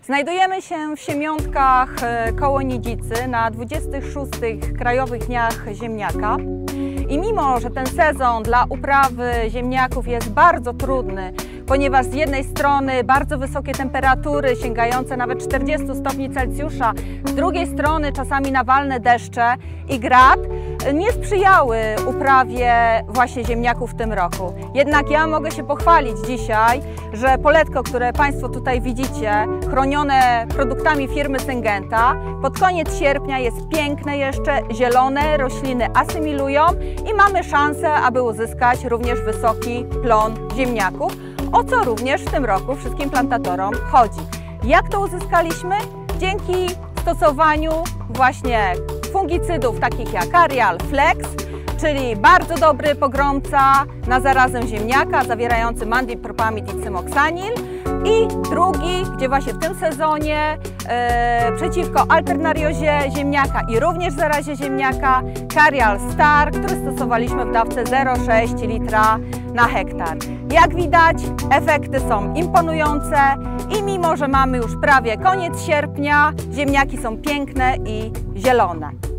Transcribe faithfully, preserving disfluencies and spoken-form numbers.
Znajdujemy się w Siemiątkach koło Nidzicy na dwudziestych szóstych Krajowych Dniach Ziemniaka. I mimo, że ten sezon dla uprawy ziemniaków jest bardzo trudny, ponieważ z jednej strony bardzo wysokie temperatury sięgające nawet czterdziestu stopni Celsjusza, z drugiej strony czasami nawalne deszcze i grad nie sprzyjały uprawie właśnie ziemniaków w tym roku. Jednak ja mogę się pochwalić dzisiaj, że poletko, które Państwo tutaj widzicie, chronione produktami firmy Syngenta, pod koniec sierpnia jest piękne jeszcze, zielone, rośliny asymilują i mamy szansę, aby uzyskać również wysoki plon ziemniaków, o co również w tym roku wszystkim plantatorom chodzi. Jak to uzyskaliśmy? Dzięki stosowaniu właśnie fungicydów takich jak Arial Flex, czyli bardzo dobry pogromca na zarazę ziemniaka zawierający mandipropamid i cymoksanil, i drugi, gdzie właśnie w tym sezonie e, przeciwko alternariozie ziemniaka i również zarazie ziemniaka Carial Star, który stosowaliśmy w dawce zero przecinek sześć litra na hektar. Jak widać, efekty są imponujące i mimo, że mamy już prawie koniec sierpnia, ziemniaki są piękne i zielone.